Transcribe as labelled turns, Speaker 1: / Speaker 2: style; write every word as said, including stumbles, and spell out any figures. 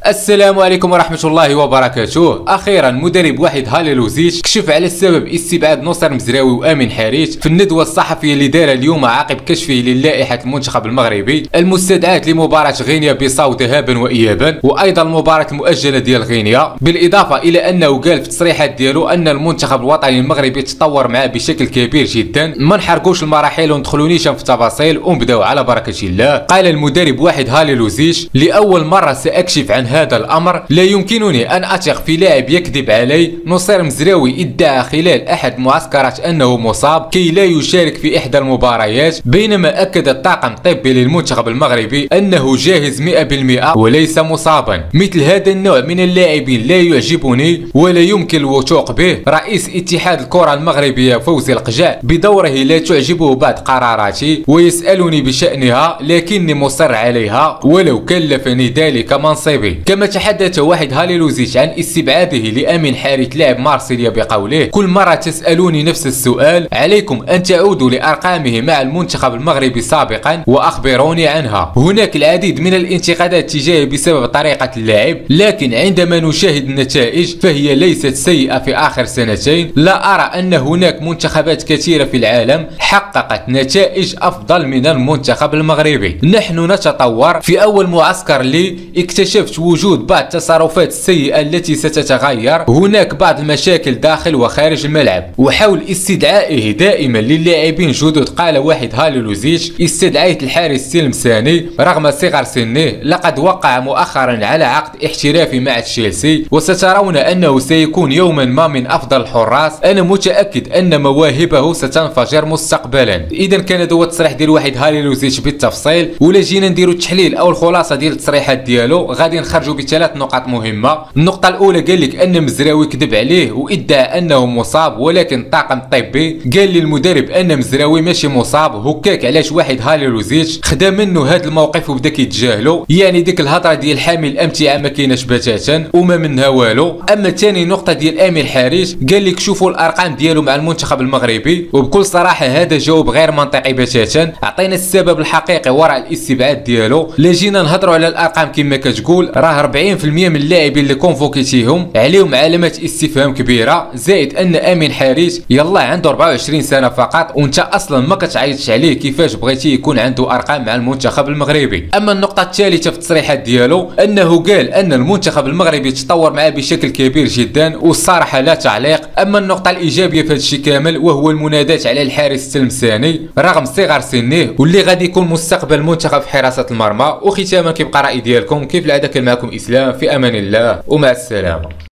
Speaker 1: السلام عليكم ورحمة الله وبركاته. أخيرا مدرب واحد هاليلوزيتش كشف على السبب استبعاد نصير مزراوي وأمين حريث في الندوة الصحفية اللي دارها اليوم عقب كشفه للائحة المنتخب المغربي المستدعاة لمباراة غينيا بيساو ذهابا وإيابا، وأيضا المباراة المؤجلة ديال غينيا، بالإضافة إلى أنه قال في التصريحات ديالو أن المنتخب الوطني المغربي تطور معاه بشكل كبير جدا. ما نحرقوش المراحل وندخلونيش في التفاصيل ونبداو على بركة الله. قال المدرب واحد هاليلوزيتش: لأول مرة سأكشف عن هذا الأمر، لا يمكنني أن أثق في لاعب يكذب علي. نصير مزراوي ادعى خلال أحد المعسكرات أنه مصاب كي لا يشارك في إحدى المباريات، بينما أكد الطاقم الطبي للمنتخب المغربي أنه جاهز مئة بالمئة وليس مصابا. مثل هذا النوع من اللاعبين لا يعجبني ولا يمكن الوثوق به. رئيس اتحاد الكرة المغربية فوزي القجع بدوره لا تعجبه بعض قراراتي ويسألني بشأنها، لكني مصر عليها ولو كلفني ذلك منصبي. كما تحدث واحد هاليلوزيتش عن استبعاده لأمين حارث لاعب مارسيليا بقوله: كل مرة تسألوني نفس السؤال، عليكم أن تعودوا لأرقامه مع المنتخب المغربي سابقا وأخبروني عنها. هناك العديد من الانتقادات تجاهه بسبب طريقة اللعب، لكن عندما نشاهد النتائج فهي ليست سيئة في آخر سنتين. لا أرى أن هناك منتخبات كثيرة في العالم حققت نتائج أفضل من المنتخب المغربي. نحن نتطور. في أول معسكر لي اكتشفت وجود بعض التصرفات السيئة التي ستتغير. هناك بعض المشاكل داخل وخارج الملعب، وحاول استدعائه دائما للاعبين جدد. قال واحد هاليلوزيتش: استدعيت الحارس التلمساني رغم صغر سنه، لقد وقع مؤخرا على عقد احترافي مع تشيلسي، وسترون أنه سيكون يوما ما من أفضل الحراس. أنا متأكد أن مواهبه ستنفجر مستقبلا. إذا كان هو التصريح ديال واحد هاليلوزيتش بالتفصيل، ولا جينا نديرو التحليل أو الخلاصة ديال التصريحات ديالو غادي نخرجوا بثلاث نقاط مهمة. النقطة الأولى قال لك أن مزراوي كذب عليه وادعى أنه مصاب، ولكن الطاقم الطبي قال للمدرب أن مزراوي ماشي مصاب. هكاك علاش واحد هاليلوزيتش خدا منه هذا الموقف وبدا كيتجاهلو، يعني ديك الهضرة ديال حامل الأمتعة ما كايناش بتاتا وما منها والو. أما ثاني نقطة ديال أمين حريث قال لك شوفوا الأرقام ديالو مع المنتخب المغربي، وبكل صراحة هذا جواب غير منطقي بتاتا. عطينا السبب الحقيقي وراء الاستبعاد ديالو. لا جينا نهضروا على الأرقام كما كتقول، راه أربعين بالمئة من اللاعبين اللي كونفوكيتيهم عليهم علامات استفهام كبيره، زائد ان امين حريث يلا عنده أربعة وعشرين سنه فقط، وانت اصلا ما كتعيطش عليه كيفاش بغيتي يكون عنده ارقام مع المنتخب المغربي. اما النقطه الثالثه في التصريحات ديالو انه قال ان المنتخب المغربي تطور معاه بشكل كبير جدا، والصراحه لا تعليق. اما النقطه الايجابيه في هذا الشيء كامل وهو المناداه على الحارس التلمساني رغم صغر سنه، واللي غادي يكون مستقبل المنتخب في حراسه المرمى. وختاما كيبقى راي ديالكم كيف العاده. كان معكم اسلام، في امان الله ومع السلامه.